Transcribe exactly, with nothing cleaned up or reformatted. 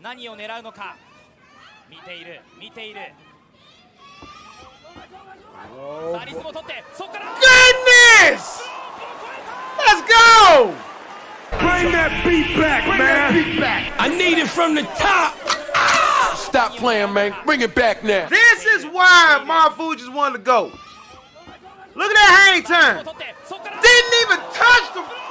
何を狙うのか。見ている見ている。さあリズムを取ってそこから。 Goodness! Let's go! Bring that beat back, Bring man. that beat back. I need it from the top. Stop playing, man. Bring it back now. This is why Marufuji is one to go. Look at that hang turn. Didn't even touch the